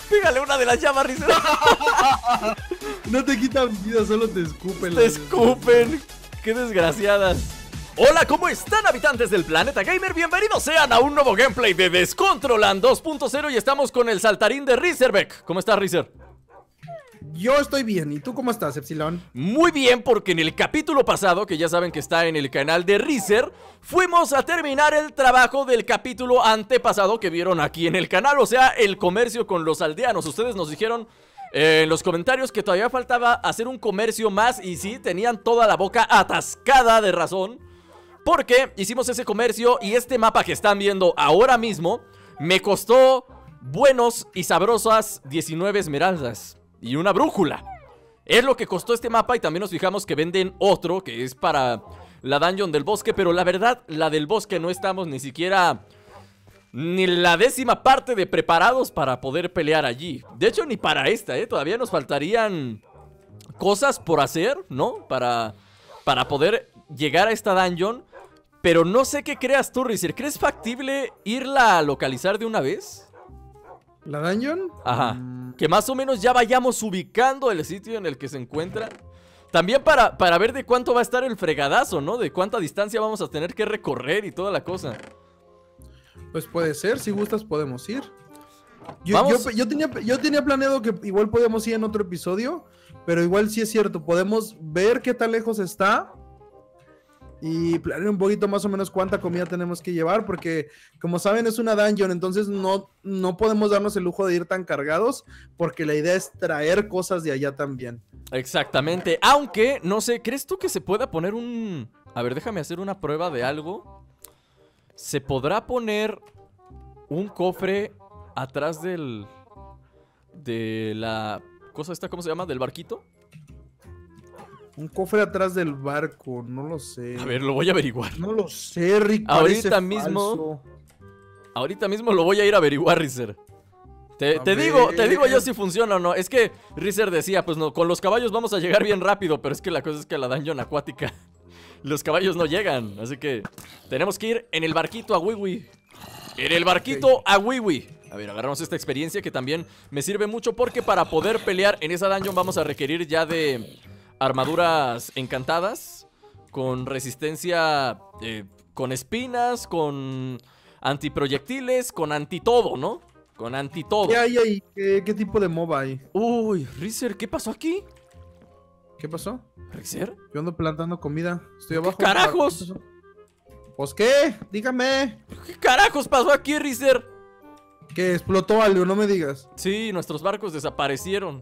Pégale una de las llamas, Rizer. No te quitan vida, solo te escupen. Te escupen. Qué desgraciadas. Hola, ¿cómo están, habitantes del planeta gamer? Bienvenidos sean a un nuevo gameplay de Descontroland 2.0 y estamos con el saltarín de Rizerbeck. ¿Cómo estás, Rizer? Yo estoy bien, ¿y tú cómo estás, Epsilon? Muy bien, porque en el capítulo pasado, que ya saben que está en el canal de Rizer, fuimos a terminar el trabajo del capítulo antepasado que vieron aquí en el canal, o sea, el comercio con los aldeanos. Ustedes nos dijeron en los comentarios que todavía faltaba hacer un comercio más y sí, tenían toda la boca atascada de razón, porque hicimos ese comercio y este mapa que están viendo ahora mismo me costó buenos y sabrosas 19 esmeraldas y una brújula. Es lo que costó este mapa y también nos fijamos que venden otro que es para la dungeon del bosque, pero la verdad, la del bosque no estamos ni siquiera ni la 10ª parte de preparados para poder pelear allí. De hecho, ni para esta, todavía nos faltarían cosas por hacer, ¿no? Para poder llegar a esta dungeon. Pero no sé qué creas tú, Rizer. ¿Crees factible irla a localizar de una vez? ¿La dungeon? Ajá. Que más o menos ya vayamos ubicando el sitio en el que se encuentra. También para ver de cuánto va a estar el fregadazo, ¿no? De cuánta distancia vamos a tener que recorrer y toda la cosa. Pues puede ser, si gustas podemos ir. Yo tenía planeado que igual podíamos ir en otro episodio, pero igual sí es cierto, podemos ver qué tan lejos está y planear un poquito más o menos cuánta comida tenemos que llevar, porque como saben es una dungeon, entonces no podemos darnos el lujo de ir tan cargados, porque la idea es traer cosas de allá también. Exactamente, aunque, no sé, ¿crees tú que se pueda poner un... A ver, déjame hacer una prueba de algo. ¿Se podrá poner un cofre atrás de la cosa esta, ¿cómo se llama? ¿Del barquito? Un cofre atrás del barco, no lo sé. A ver, lo voy a averiguar. No lo sé, Rick. Ahorita mismo lo voy a ir a averiguar, Rizer. Te digo yo si funciona o no. Es que Rizer decía, pues no, con los caballos vamos a llegar bien rápido, pero es que la cosa es que la dungeon acuática los caballos no llegan, así que tenemos que ir en el barquito a Wiwi. En el barquito a Wiwi. A ver, agarramos esta experiencia que también me sirve mucho, porque para poder pelear en esa dungeon vamos a requerir ya de armaduras encantadas, con resistencia, con espinas, con antiproyectiles, con antitodo, ¿no? Con antitodo. ¿Qué hay ahí? ¿Qué tipo de mob hay? Uy, Rizer, ¿qué pasó aquí? ¿Qué pasó? ¿Rizer? Yo ando plantando comida. Estoy abajo. ¿Qué carajos? ¿Pues qué? Dígame. ¿Qué carajos pasó aquí, Rizer? Que explotó algo, no me digas. Sí, nuestros barcos desaparecieron.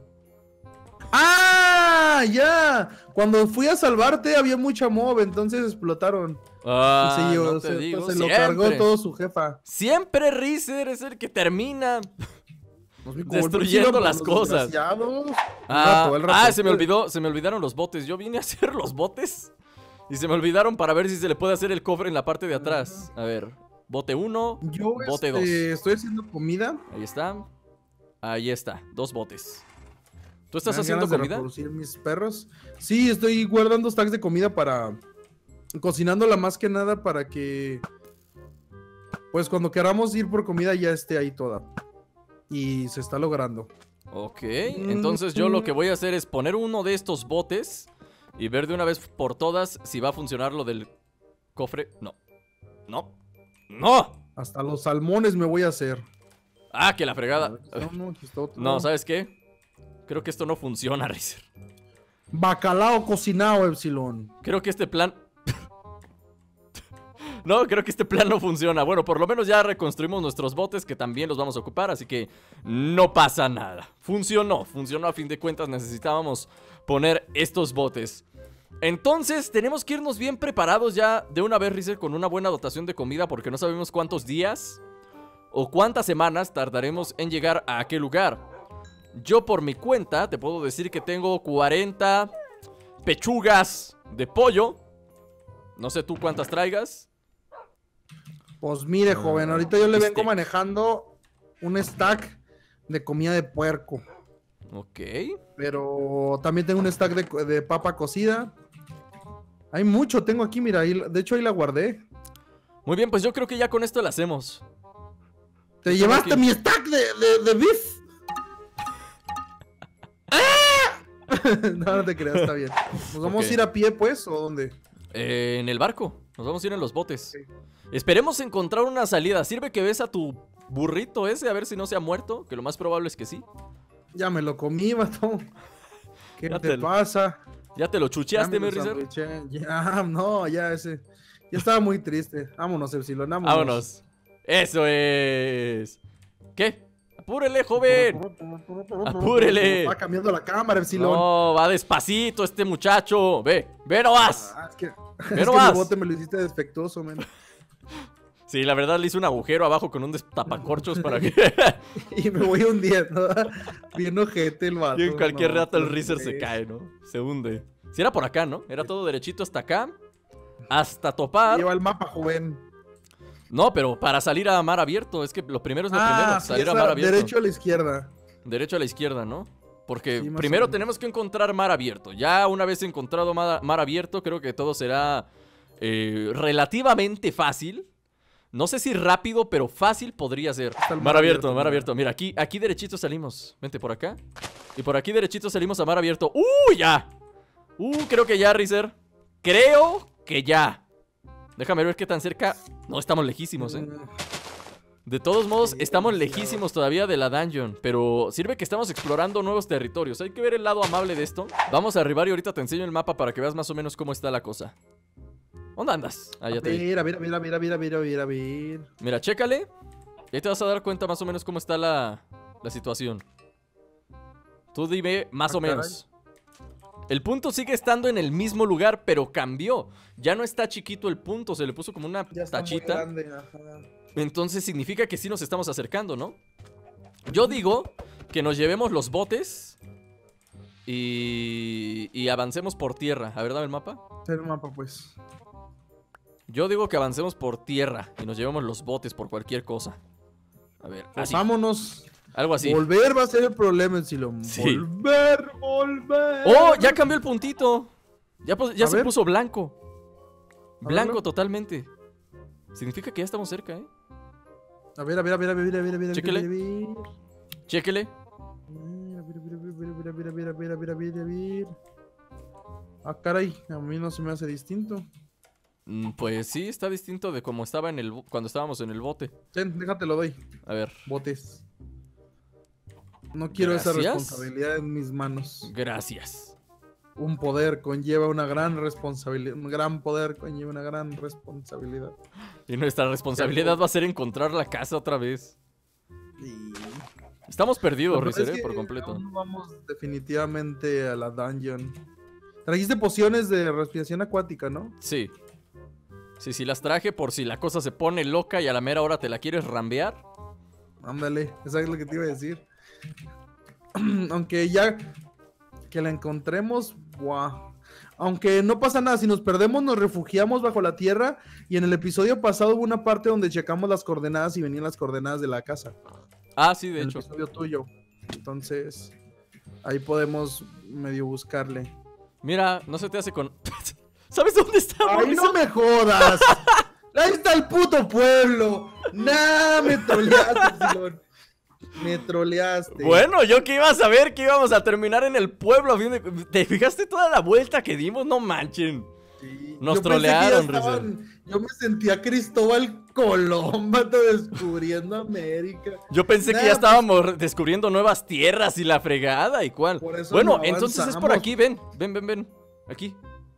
¡Ah! ¡Ya! Cuando fui a salvarte había mucha mob, entonces explotaron. Ah, Sí, no te digo, se lo cargó todo su jefa. Siempre Rizer es el que termina Pues, destruyendo las cosas. Se me olvidaron los botes. Yo vine a hacer los botes y se me olvidaron para ver si se le puede hacer el cofre en la parte de atrás. A ver, bote 1, bote 2. Estoy haciendo comida. Ahí está. Ahí está, 2 botes. ¿Tú estás haciendo comida? Reproducir mis perros. Sí, estoy guardando stacks de comida para... cocinándola más que nada para que... pues cuando queramos ir por comida ya esté ahí toda. Y se está logrando. Ok, entonces yo lo que voy a hacer es poner uno de estos botes y ver de una vez por todas si va a funcionar lo del cofre. No. Hasta los salmones me voy a hacer. Ah, que la fregada. No, ¿sabes qué? Creo que esto no funciona, Rizer. Bacalao cocinado, Epsilon. Creo que este plan... creo que este plan no funciona. Bueno, por lo menos ya reconstruimos nuestros botes, que también los vamos a ocupar, así que no pasa nada. Funcionó a fin de cuentas. Necesitábamos poner estos botes. Entonces tenemos que irnos bien preparados ya de una vez, Rizer, con una buena dotación de comida, porque no sabemos cuántos días o cuántas semanas tardaremos en llegar a aquel lugar. Yo por mi cuenta te puedo decir que tengo 40 pechugas de pollo. No sé tú cuántas traigas. Pues mire, joven, ahorita yo le vengo manejando un stack de comida de puerco. Ok. Pero también tengo un stack de papa cocida. Hay mucho, tengo aquí, mira, de hecho ahí la guardé. Muy bien, pues yo creo que ya con esto la hacemos. ¿Te llevaste mi stack de beef? No, no te creas, está bien. ¿Nos vamos Ok. a ir a pie, pues, o dónde? En el barco. Nos vamos a ir en los botes. Ok. Esperemos encontrar una salida. Sirve que ves a tu burrito ese, a ver si no se ha muerto. Que lo más probable es que sí. Ya me lo comí, vato. ¿Qué Ya te te- pasa? ¿Ya te lo Ya chucheaste, me mi lo Rizer? sandwiché. Ya, no, ya ese. Ya estaba muy triste. Vámonos, Epsilon, vámonos. Vámonos. Eso es. ¿Qué? Apúrele, joven. Apúrele. Va cambiando la cámara, Epsilon. No, va despacito este muchacho. Ve nomás. Ah, es que, Ve es que nomás. mi bote me lo hiciste defectuoso, man. Sí, la verdad le hice un agujero abajo con un destapacorchos para que. Y me voy hundiendo. Bien ojete el vato. Y en cualquier No, rato el ¿cómo Rizer se crees? cae, ¿no? Se hunde. Si era por acá, ¿no? Era todo derechito hasta acá. Hasta topar. Lleva el mapa, joven. No, pero para salir a mar abierto. Es que lo primero es lo primero. Sí, Salir a esa, mar abierto. derecho a la izquierda. Derecho a la izquierda, ¿no? Porque Sí, más o primero menos. tenemos que encontrar mar abierto. Ya una vez encontrado mar abierto, creo que todo será relativamente fácil. No sé si rápido, pero fácil podría ser. Está el Mar abierto, mar mira. abierto. Mira, aquí derechito salimos. Vente por acá. Y por aquí derechito salimos a mar abierto. ¡Uh, ya! Creo que ya, Rizer. Creo que ya. Déjame ver qué tan cerca. No, estamos lejísimos, ¿eh? De todos modos, Sí, estamos demasiado. lejísimos todavía de la dungeon. Pero sirve que estamos explorando nuevos territorios. Hay que ver el lado amable de esto. Vamos a arribar y ahorita te enseño el mapa para que veas más o menos cómo está la cosa. ¿Dónde andas? Ah, ya te vi. Mira. Mira, chécale. Y ahí te vas a dar cuenta más o menos cómo está la situación. Tú dime más Ah, o menos. El punto sigue estando en el mismo lugar, pero cambió. Ya no está chiquito el punto, se le puso como una Ya está muy tachita. grande, ajá. Entonces significa que sí nos estamos acercando, ¿no? Yo digo que nos llevemos los botes y avancemos por tierra. A ver, dame el mapa. El mapa, pues. Yo digo que avancemos por tierra y nos llevemos los botes por cualquier cosa. A ver, Pues así. vámonos. Algo así. Volver va a ser el problema, Epsilon. Sí. Volver. ¡Oh! Ya cambió el puntito. Ya A se ver. puso blanco. Blanco verlo. totalmente. Significa que ya estamos cerca, ¿eh? A ver. Chéquele. Chéquele. Mira. Ah, caray, a mí no se me hace distinto. Pues sí, está distinto de como estaba cuando estábamos en el bote. Ten, déjate lo doy. A ver. Botes. No quiero esa Gracias. responsabilidad en mis manos. Gracias. Un poder conlleva una gran responsabilidad. Un gran poder conlleva una gran responsabilidad. Y nuestra responsabilidad va a ser encontrar la casa otra vez. Y... Estamos perdidos, Lo peor Rizer, es que por completo. aún no vamos definitivamente a la dungeon. Trajiste pociones de respiración acuática, ¿no? Sí. Sí, las traje por si la cosa se pone loca y a la mera hora te la quieres rambear. Ándale, eso es lo que te iba a decir. Aunque ya que la encontremos, ¡buah! Aunque no pasa nada, si nos perdemos nos refugiamos bajo la tierra y en el episodio pasado hubo una parte donde checamos las coordenadas y venían las coordenadas de la casa. Ah, sí, de El hecho. episodio tuyo. Entonces, ahí podemos medio buscarle. Mira, no se te hace con... ¿Sabes dónde estamos? ¡Ay, no me jodas! ¡Ahí está el puto pueblo! ¡Nah! Me troleaste, Silón. Me troleaste. Bueno, yo que iba a saber que íbamos a terminar en el pueblo. A fin de... ¿Te fijaste toda la vuelta que dimos? No manchen. Sí, Nos yo pensé que trolearon, ya estaban- Yo me sentía Cristóbal Colón, vato, descubriendo América. Yo pensé que Nah, ya estábamos descubriendo nuevas tierras y la fregada y cuál. Por eso Bueno, no entonces es por avanzamos. aquí, ven. Aquí.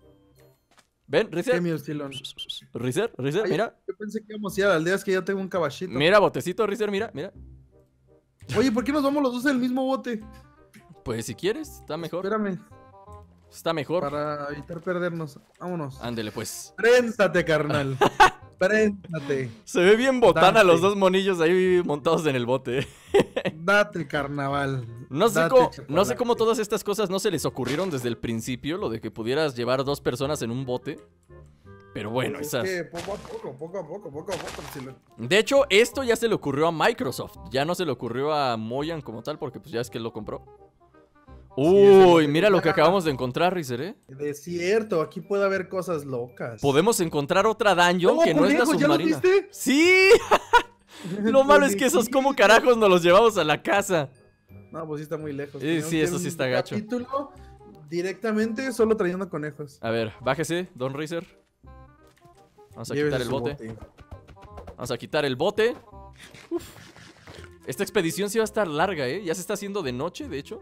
Ven, ¿Qué, Rizer. mi estilón? Rizer, Ay, mira. Yo pensé que íbamos a ir a la aldea, es que ya tengo un caballito. Mira, botecito, Rizer, mira. Oye, ¿por qué nos vamos los dos en el mismo bote? Pues si quieres, está mejor. Espérame, Está mejor. para evitar perdernos. Vámonos. Ándele, pues. Prénstate, carnal. Prénstate. Se ve bien botana Date. los dos monillos ahí montados en el bote. Date, carnaval. No sé, Date, no sé chocolate. cómo todas estas cosas no se les ocurrieron desde el principio, lo de que pudieras llevar 2 personas en un bote. Pero bueno, Es esas... que poco a poco, Silón. De hecho, esto ya se le ocurrió a Microsoft. Ya no se le ocurrió a Moyan como tal, porque pues ya es que él lo compró. Uy, mira lo que acabamos de encontrar, Rizer, ¿eh? Desierto, aquí puede haber cosas locas. Podemos encontrar otra dungeon ¡Oh, que no es la conejo! ¿Ya lo submarina. viste? ¡Sí! Lo malo es que esos como carajos nos los llevamos a la casa. No, pues sí está muy lejos. Sí, Tenemos sí, que eso ver sí un está gacho. capítulo Directamente, solo trayendo conejos. A ver, bájese, Don Razer. Vamos a Llévese quitar el su bote. Vamos a quitar el bote. Uf. Esta expedición sí va a estar larga, ¿eh? Ya se está haciendo de noche, de hecho.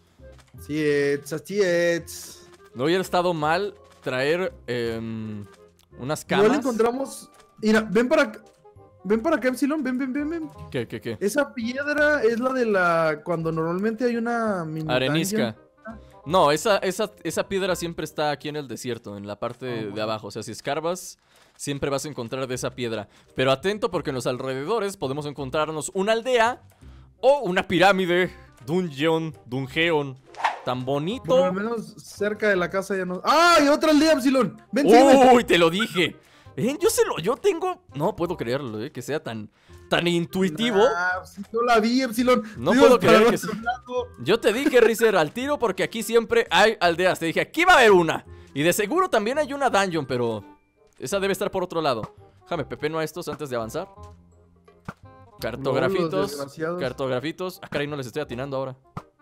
Así es. No hubiera estado mal traer unas camas. Igual encontramos... Mira, ven para acá, Epsilon, ven. ¿Qué? Esa piedra es la de la... Cuando normalmente hay una... mini Arenisca. dungeon. No, esa piedra siempre está aquí en el desierto, en la parte de abajo. O sea, si escarbas, siempre vas a encontrar de esa piedra. Pero atento porque en los alrededores podemos encontrarnos una aldea o una pirámide, dungeon, tan bonito. Bueno, al menos cerca de la casa ya no... ¡Ah! Y otra aldea, Epsilon. Ven, sígueme. ¡Uy, te lo dije! Yo tengo... No puedo creerlo, que sea tan intuitivo. Sí, yo la vi, Epsilon. No Dios, puedo para creer el que sí. otro lado. Yo te dije, Rizer, al tiro porque aquí siempre hay aldeas. Te dije, aquí va a haber una. Y de seguro también hay una dungeon, pero esa debe estar por otro lado. Déjame pepeno a estos antes de avanzar. Cartografitos. Cartografitos. Ah, caray, no les estoy atinando ahora.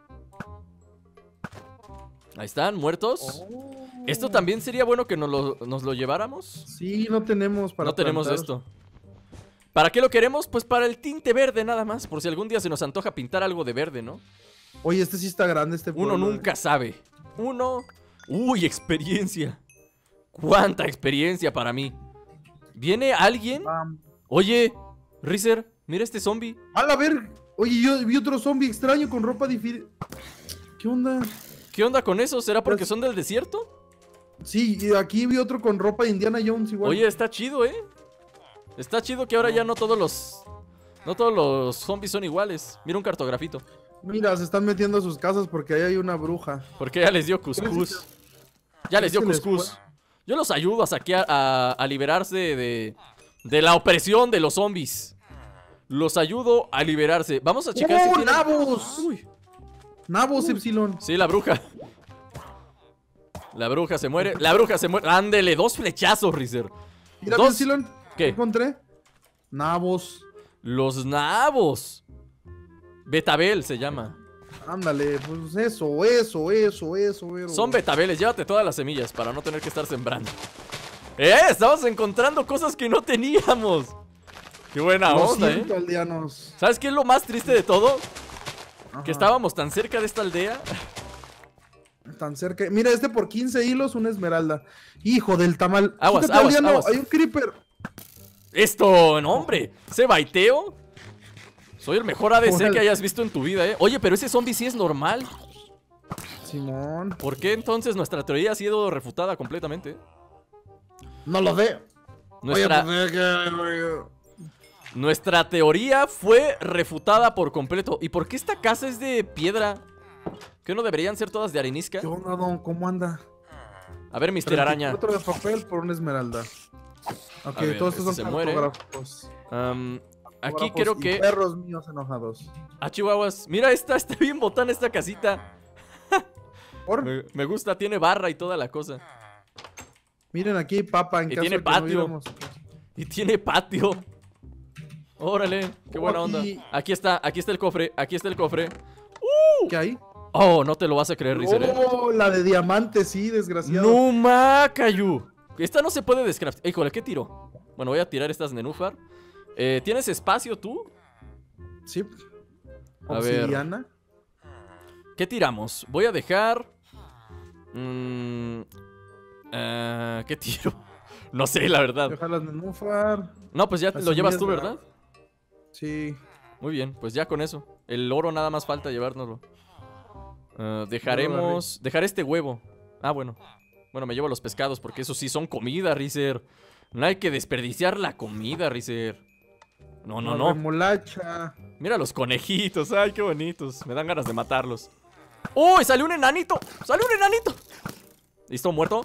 Ahí están, muertos. Esto también sería bueno que nos lo lleváramos. Sí, no tenemos para No tenemos plantar. esto. ¿Para qué lo queremos? Pues para el tinte verde nada más. Por si algún día se nos antoja pintar algo de verde, ¿no? Oye, este sí está grande, este pueblo. Uno nunca sabe. Uy, experiencia. ¿Cuánta experiencia para mí? ¿Viene alguien? Oye, Rizer, mira este zombie. A ver. Oye, yo vi otro zombie extraño con ropa diferente. ¿Qué onda? ¿Qué onda con eso? ¿Será porque son del desierto? Sí, y aquí vi otro con ropa de Indiana Jones igual. Oye, está chido, ¿eh? Está chido que ahora ya no todos los zombies son iguales. Mira un cartografito. Mira, se están metiendo a sus casas porque ahí hay una bruja. Porque ya les dio cuscús. Ya les dio cuscús. Yo los ayudo a saquear, a liberarse de la opresión de los zombies. Los ayudo a liberarse. Vamos a checar si tienen... ¡Nabos! Uy. ¡Nabos, Epsilon! Sí, la bruja. La bruja se muere. Ándele, 2 flechazos, Rizer. Mira, 2. Epsilon. ¿Qué? Encontré nabos. Los nabos. Betabel se llama. Ándale, pues eso. Son betabeles, llévate todas las semillas para no tener que estar sembrando. Estamos encontrando cosas que no teníamos. Qué buena onda, aldeanos. ¿Sabes qué es lo más triste de todo? Ajá. Que estábamos tan cerca de esta aldea. Tan cerca. Mira, este por 15 hilos, una esmeralda. Hijo del tamal. Aguas, Fíjate, aguas, aldeano, aguas. hay un creeper. Esto, no, hombre. ¿Se baiteo? Soy el mejor ADC que hayas visto en tu vida, Oye, pero ese zombie sí es normal. Simón. ¿Por qué entonces nuestra teoría ha sido refutada completamente? No lo veo. Nuestra teoría fue refutada por completo. ¿Y por qué esta casa es de piedra? ¿Qué no deberían ser todas de arenisca? ¿Qué onda, don? ¿Cómo anda? A ver, Mr. Araña. Otro de papel por una esmeralda. Ok, A ver, todos estos se son muere. cartógrafos. Aquí creo Y que... perros míos enojados. Ah, chihuahuas. Mira, está bien botana esta casita. ¿Por? Me gusta, tiene barra y toda la cosa. Miren, aquí hay papa en Y caso tiene de que no patio. viéramos. Y tiene patio. Órale, qué buena onda. Aquí está el cofre, ¿Qué hay? Oh, no te lo vas a creer, Rizer. Oh, la de diamante, sí, desgraciado. No, Macayu. Esta no se puede descraftar. Híjole, ¿qué tiro? Bueno, voy a tirar estas nenúfar. ¿Tienes espacio tú? Sí. A ver. Obsidiana. ¿Qué tiramos? Voy a dejar... ¿qué tiro? No sé, la verdad. Deja las nenúfar. No, pues ya lo llevas tú, ¿verdad? Sí. Muy bien, pues ya con eso. El oro nada más falta llevárnoslo. Dejaré este huevo. Ah, bueno. Bueno, me llevo los pescados porque esos sí son comida, Rizer. No hay que desperdiciar la comida, Rizer. No. Remolacha. Mira los conejitos, ay, qué bonitos. Me dan ganas de matarlos. ¡Uy! ¡Salió un enanito! Listo, muerto.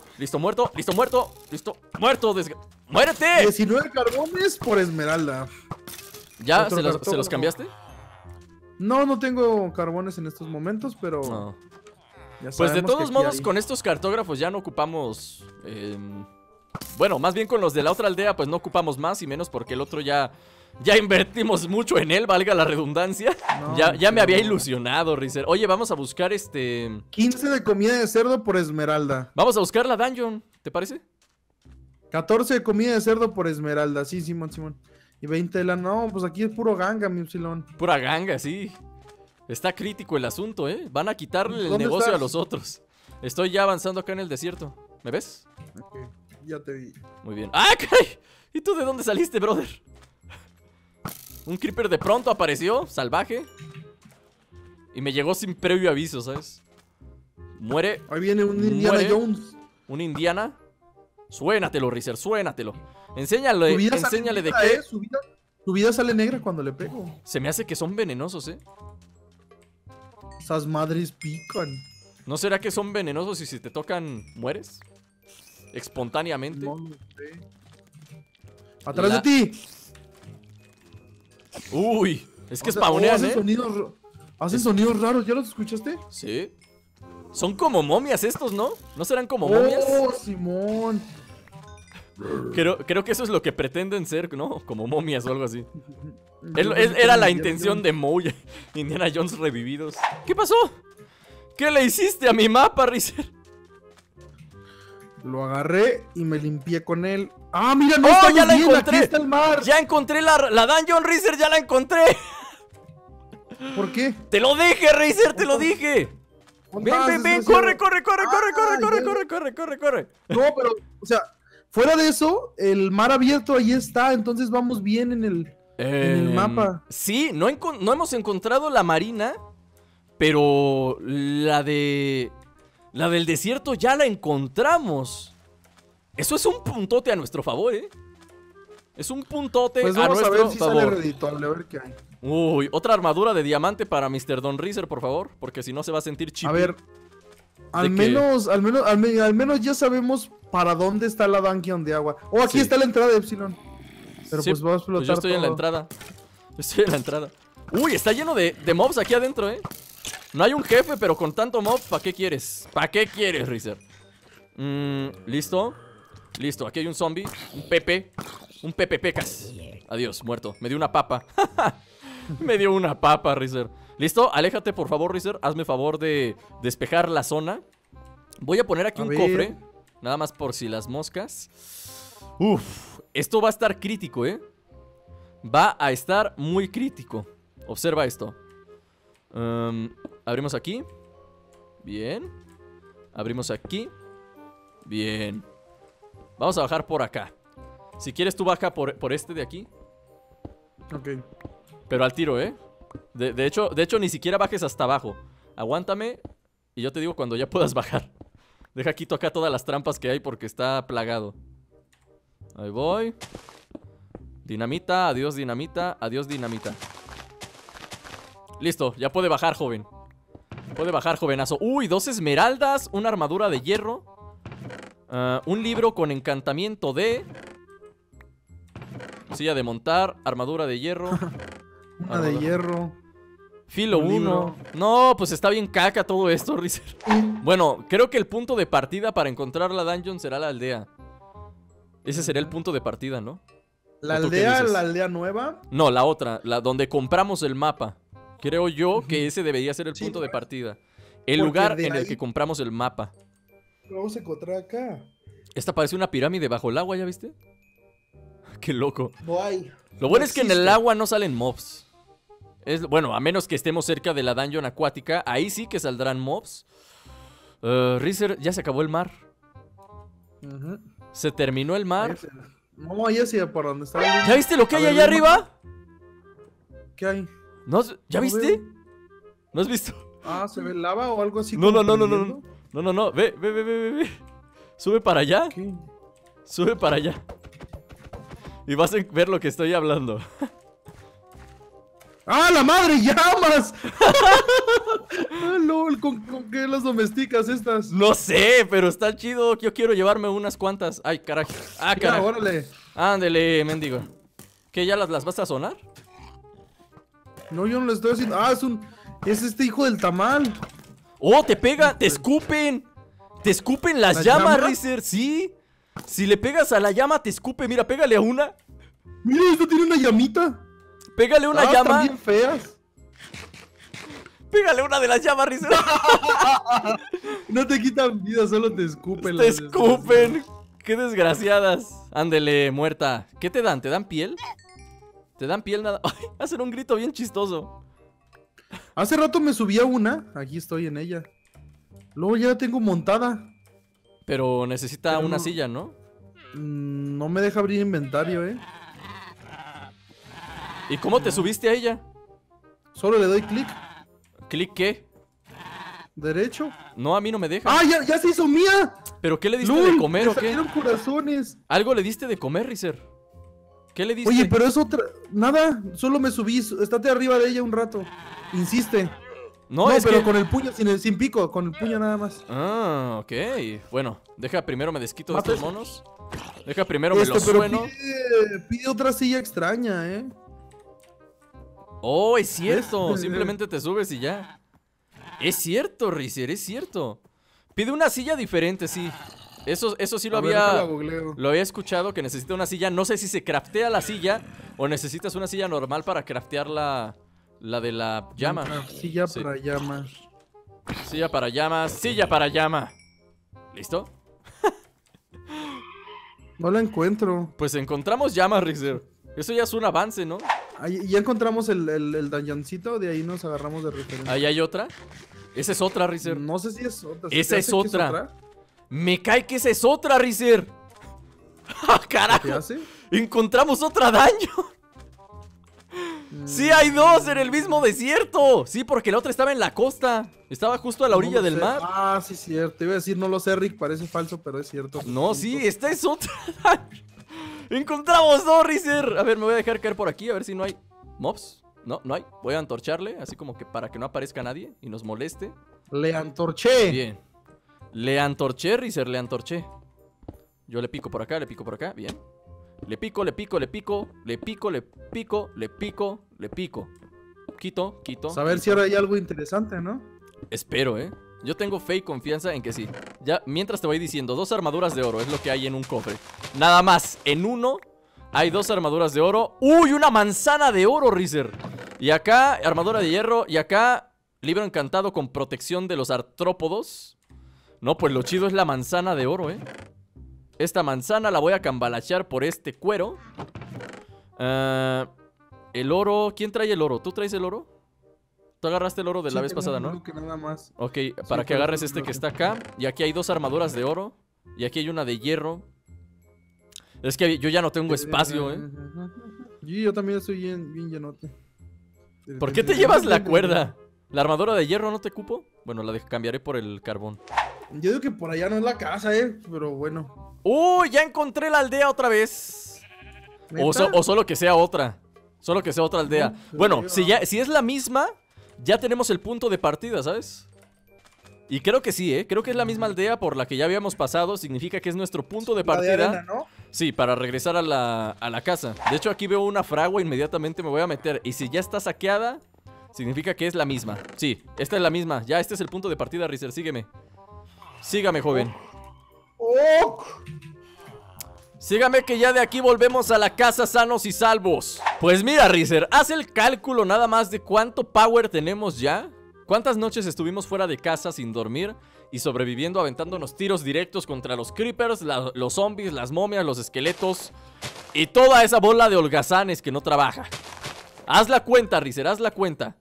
¡Muérete! 19 carbones por esmeralda. ¿Ya? Otro ¿Se los cambiaste? No tengo carbones en estos momentos, pero... No. ya Pues de sabemos todos que modos, aquí hay. con estos cartógrafos ya no ocupamos... bueno, más bien con los de la otra aldea, pues no ocupamos más y menos porque el otro ya Ya invertimos mucho en él, valga la redundancia. No, ya me había no. ilusionado, Rizer. Oye, vamos a buscar 15 de comida de cerdo por esmeralda. Vamos a buscar la dungeon, ¿te parece? 14 de comida de cerdo por esmeralda. Sí, Simón. Y 20 de la... No, pues aquí es puro ganga, mi Epsilon. Pura ganga, sí. Está crítico el asunto, ¿eh? Van a quitarle el ¿Dónde negocio estás? a los otros. Estoy ya avanzando acá en el desierto. ¿Me ves? Ok, ya te vi. Muy bien. ¡Ah, caray! ¿Y tú de dónde saliste, brother? Un creeper de pronto apareció, salvaje. Y me llegó sin previo aviso, ¿sabes? Muere. Ahí viene un Indiana Muere. Jones. ¿Un Indiana? Suénatelo, Rizer, suénatelo. Enséñale Su vida sale de negra, qué. Su vida sale negra cuando le pego. Se me hace que son venenosos, ¿eh? Esas madres pican. ¿No será que son venenosos y si te tocan, mueres? Espontáneamente. No lo sé. ¡Atrás La- de ti! Uy, es que O sea, spawnean, hace ¿eh? Hace sonidos raros, ¿ya los escuchaste? Sí. Son como momias estos, ¿no? ¿No serán como momias? ¡Oh, Simón! Creo que eso es lo que pretenden ser, ¿no? Como momias o algo así. Yo Era la Indiana intención Jones. de Moe. Indiana Jones revividos. ¿Qué pasó? ¿Qué le hiciste a mi mapa, Rizer? Lo agarré y me limpié con él. ¡Ah, mira! ¡No ¡Oh, estamos ya la bien! encontré! ¡Aquí está el mar! Ya encontré la dungeon, Rizer, ya la encontré. ¿Por qué? Te lo dije, Rizer, te lo dije. Ven, corre. No, pero, o sea, fuera de eso, el mar abierto ahí está, entonces vamos bien en el mapa. Sí, no hemos encontrado la marina, pero la del desierto ya la encontramos. Eso es un puntote a nuestro favor, ¿eh? Es un puntote Pues a vamos a nuestro ver si sale favor. redituable, a ver qué hay. Uy, otra armadura de diamante para Mr. Don Rizer, por favor, porque si no se va a sentir chippy. A ver, al ¿De qué? menos ya sabemos para dónde está la dungeon de agua. Oh, aquí Sí. está la entrada de Epsilon. Pero Sí, pues va a explotar pues yo estoy en la todo. entrada. Estoy en la entrada. Uy, está lleno de mobs aquí adentro, ¿eh? No hay un jefe, pero con tanto mob, ¿para qué quieres? ¿Para qué quieres, Rizer? ¿Listo? Listo, aquí hay un zombie. Un Pepe. Un Pepe Pecas. Adiós, muerto. Me dio una papa. Me dio una papa, Rizer. ¿Listo? Aléjate, por favor, Rizer. Hazme favor de despejar la zona. Voy a poner aquí A un ver. cofre. Nada más por si las moscas. Uf, esto va a estar crítico, ¿eh? Va a estar muy crítico. Observa esto. Abrimos aquí. Bien. Abrimos aquí. Bien. Vamos a bajar por acá. Si quieres tú baja por este de aquí. Ok. Pero al tiro, ¿eh? De hecho, ni siquiera bajes hasta abajo. Aguántame y yo te digo cuando ya puedas bajar. Deja quito acá todas las trampas que hay porque está plagado. Ahí voy. Dinamita, adiós dinamita, adiós dinamita. Listo, ya puede bajar, joven. Puede bajar, jovenazo. Uy, 2 esmeraldas, una armadura de hierro. Un libro con encantamiento de... Silla de montar, armadura de hierro. Una de hierro. Filo Un 1. libro. No, pues está bien caca todo esto, Rizer. Bueno, creo que el punto de partida para encontrar la dungeon será la aldea. Ese sería el punto de partida, ¿no? La ¿O tú qué aldea, dices? la aldea nueva. No, la otra, la donde compramos el mapa. Creo yo que ese debería ser el Sí, punto de pues. partida. El Porque lugar de en el ahí- que compramos el mapa. Lo vamos a encontrar acá. Esta parece una pirámide bajo el agua, ¿ya viste? Qué loco. No hay. Lo bueno No es que en el existe. agua no salen mobs. Bueno, a menos que estemos cerca de la dungeon acuática. Ahí sí que saldrán mobs. Rizer, ya se acabó el mar. Ujú. Se terminó el mar. No, ahí hacia por donde está la luz. ¿Ya viste lo que A hay ver, allá ven, arriba? ¿Qué hay? ¿Ya No viste? veo. ¿No has visto? Ah, ¿se ve lava o algo así? No, como no. prendiendo? No. Ve. Sube para allá. ¿Qué? Sube para allá. Y vas a ver lo que estoy hablando. ¡Ah, la madre! ¡Llamas! Ah, lol, ¿con qué las domesticas estas? No sé, pero está chido. Yo quiero llevarme unas cuantas. Ay, carajo. Ah, Ya, carajo. órale. Ándele, mendigo. ¿Qué, ya las vas a sonar? No, yo no le estoy haciendo. Ah, es este hijo del tamal. ¡Oh, te pega! ¡Te escupen! ¡Te escupen las ¿Las llamas, llamas? Rizer! ¡Sí! Si le pegas a la llama, te escupe. Mira, pégale a una. Mira, esto tiene una llamita. Pégale una Están llama. bien feas. Pégale una de las llamas, Rizer. No te quitan vida, solo te escupen. Te escupen. Qué desgraciadas. Ándele, muerta. ¿Qué te dan? ¿Te dan piel? ¿Te dan piel nada? Ay, hacen un grito bien chistoso. Hace rato me subí a una. Aquí estoy en ella. Luego ya la tengo montada. Pero necesita Pero una no. silla, ¿no? No me deja abrir inventario, ¿Y cómo te subiste a ella? Solo le doy clic. ¿Clic qué? Derecho. No, a mí no me deja. ¡Ah, ya se hizo mía! ¿Pero qué le diste ¡Lol! de comer Me o qué? salieron corazones. Algo le diste de comer, Rizer. ¿Qué le diste? Oye, pero es otra. Nada, solo me subí. Estate arriba de ella un rato. Insiste. No, No, es pero que... con el puño, sin pico, con el puño nada más. Ah, ok. Bueno, deja primero me desquito de Mata estos monos. Deja primero me los pero sueno. pide otra silla extraña, Oh, es cierto. ¿Ves? Simplemente te subes y ya. Es cierto, Rizer, es cierto. Pide una silla diferente, sí. Eso sí lo A ver, déjala había... googleo. Lo había escuchado, que necesita una silla. No sé si se craftea la silla o necesitas una silla normal para craftear la de la llama. Silla Sí. para llama. Silla para llama, silla para llama. ¿Listo? No la encuentro. Pues encontramos llamas, Rizer. Eso ya es un avance, ¿no? Ahí, ya encontramos el dungeoncito, de ahí nos agarramos de referencia. Ahí hay otra. Esa es otra, Rizer. No sé si es otra. Esa ¿te es hace que otra. Me cae que esa es otra, Rizer. ¡Ah, carajo! ¿Qué hace? Encontramos otra daño. Sí, hay dos en el mismo desierto. Sí, porque la otra estaba en la costa. Estaba justo a la orilla No lo del sé. mar. Ah, sí, cierto. Iba a decir, no lo sé, Rick, parece falso, pero es cierto. No, sí, esta es otra daño. Encontramos dos, Rizer. A ver, me voy a dejar caer por aquí, a ver si no hay mobs. No, no hay. Voy a antorcharle, así como que para que no aparezca nadie y nos moleste. Le antorché. Bien. Le antorché, Rizer, le antorché. Yo le pico por acá, le pico por acá. Bien. Le pico, le pico, le pico. Le pico, le pico, le pico, le pico. Quito, quito. Pues a ver si ahora hay algo interesante, ¿no? Espero, Yo tengo fe y confianza en que sí. Ya, mientras te voy diciendo, 2 armaduras de oro es lo que hay en un cofre. Nada más, en uno hay 2 armaduras de oro. ¡Uy, una manzana de oro, Rizer! Y acá, armadura de hierro. Y acá, libro encantado con protección de los artrópodos. No, pues lo chido es la manzana de oro, Esta manzana la voy a cambalachear por este cuero. El oro, ¿quién trae el oro? ¿Tú traes el oro? Tú agarraste el oro de la vez pasada, ¿no? Que nada más. Ok, para que pero agarres sí, este creo que que- está acá. Y aquí hay 2 armaduras de oro. Y aquí hay una de hierro. Es que yo ya no tengo espacio, Yo también estoy bien llenote. ¿Por qué te llevas la cuerda? ¿La armadura de hierro no te cupo? Bueno, cambiaré por el carbón. Yo digo que por allá no es la casa, pero bueno. ¡Uy! Ya encontré la aldea otra vez. ¿Neta? O solo que sea otra. Solo que sea otra aldea. No, Bueno, creo. si es la misma, ya tenemos el punto de partida, ¿sabes? Y creo que sí, creo que es la misma aldea por la que ya habíamos pasado. Significa que es nuestro punto de La de partida. arena, ¿no? Sí, para regresar a la casa. De hecho, aquí veo una fragua, inmediatamente me voy a meter. Y si ya está saqueada, significa que es la misma. Sí, esta es la misma. Ya, este es el punto de partida, Rizer. Sígueme. Sígame, joven. ¡Oh! Sígame que ya de aquí volvemos a la casa sanos y salvos. Pues mira, Rizer, haz el cálculo nada más de cuánto power tenemos ya. ¿Cuántas noches estuvimos fuera de casa sin dormir y sobreviviendo aventándonos tiros directos contra los creepers, los zombies, las momias, los esqueletos y toda esa bola de holgazanes que no trabaja? Haz la cuenta, Rizer, haz la cuenta.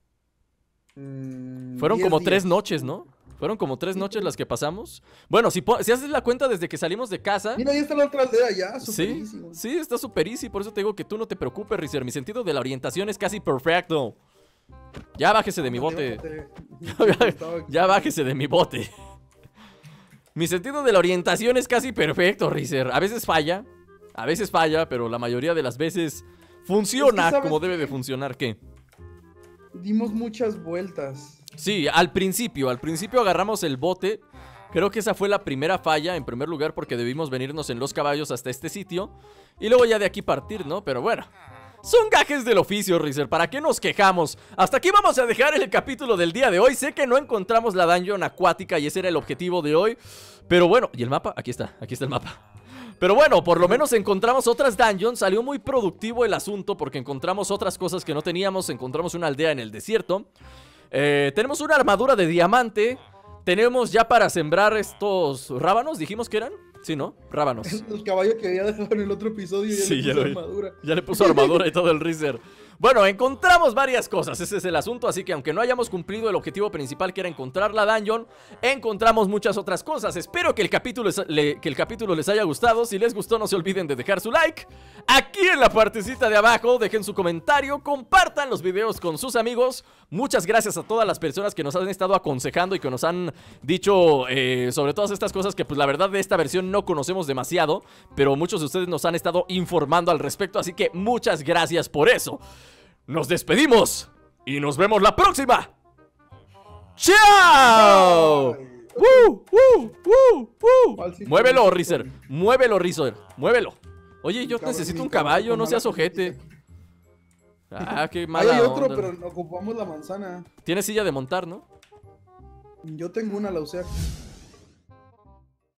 Fueron 10 como días. 3 noches, ¿no? Fueron como 3 noches las que pasamos. Bueno, si haces la cuenta desde que salimos de casa. Mira, ahí está la otra aldea ya, Sí, superísimo. sí, está super easy. Por eso te digo que tú no te preocupes, Rizer. Mi sentido de la orientación es casi perfecto. Ya bájese de mi bote. Ya bájese de mi bote. Mi sentido de la orientación es casi perfecto, Rizer. A veces falla, pero la mayoría de las veces funciona Es que, ¿sabes como debe de qué? funcionar. ¿Qué? Dimos muchas vueltas. Sí, al principio agarramos el bote. Creo que esa fue la primera falla, en primer lugar, porque debimos venirnos en los caballos hasta este sitio y luego ya de aquí partir, ¿no? Pero bueno, son gajes del oficio, Rizer, ¿para qué nos quejamos? Hasta aquí vamos a dejar el capítulo del día de hoy. Sé que no encontramos la dungeon acuática y ese era el objetivo de hoy, pero bueno, ¿y el mapa? Aquí está el mapa. Pero bueno, por lo menos encontramos otras dungeons. Salió muy productivo el asunto porque encontramos otras cosas que no teníamos. Encontramos una aldea en el desierto. Tenemos una armadura de diamante. Tenemos ya para sembrar estos rábanos, dijimos que eran. Sí, ¿no? Rábanos. El caballo que había dejado en el otro episodio ya Sí, le puso armadura. Ya le puso armadura y todo el Reezer. Bueno, encontramos varias cosas, ese es el asunto. Así que aunque no hayamos cumplido el objetivo principal, que era encontrar la dungeon, encontramos muchas otras cosas. Espero que el capítulo les haya gustado. Si les gustó, no se olviden de dejar su like. Aquí en la partecita de abajo, dejen su comentario, compartan los videos con sus amigos. Muchas gracias a todas las personas que nos han estado aconsejando y que nos han dicho sobre todas estas cosas que pues la verdad de esta versión no conocemos demasiado, pero muchos de ustedes nos han estado informando al respecto, así que muchas gracias por eso. Nos despedimos y nos vemos la próxima. ¡Chao! Muévelo, Reezer. Muévelo, Reezer. Muévelo. Oye, yo necesito un caballo, no seas ojete. Ah, qué mala hay otro, onda. pero ocupamos la manzana. Tienes silla de montar, ¿no? Yo tengo una, la usé.